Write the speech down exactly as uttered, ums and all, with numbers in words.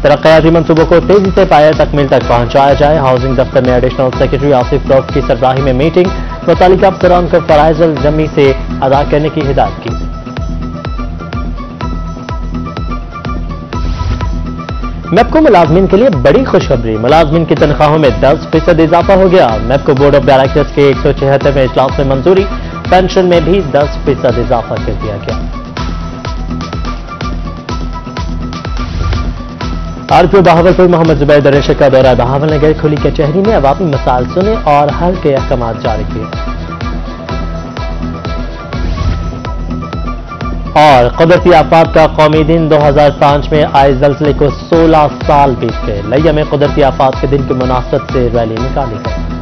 तरक्याती मंसूबों को तेजी से पाया तकमील तक पहुंचाया जाए। हाउसिंग दफ्तर में एडिशनल सेक्रेटरी आसिफ रऊफ की सरबराही में मीटिंग, मुतालिका अफसरान को फराइज जमी से अदा करने की हिदायत की। मेपको मुलाजमीन के लिए बड़ी खुशखबरी, मुलाजमीन की तनख्वाहों में दस फीसद इजाफा हो गया। मेपको बोर्ड ऑफ डायरेक्टर्स के एक सौ छिहत्तरवें इजलास में मंजूरी, पेंशन में भी दस फीसद इजाफा कर दिया गया। आरपीओ बहावलपुर मोहम्मद जुबैर दरेशक का दौरा बहावल नगर, खुली कचहरी में अवामी मसाइल सुने और हल के अहकाम जारी किए। और कुदरती आफात का कौमी दिन, दो हजार पांच में आए जल्जले को सोलह साल बीत गए। लिया में कुदरती आफात के दिन की मुनासबत से रैली निकाली गई।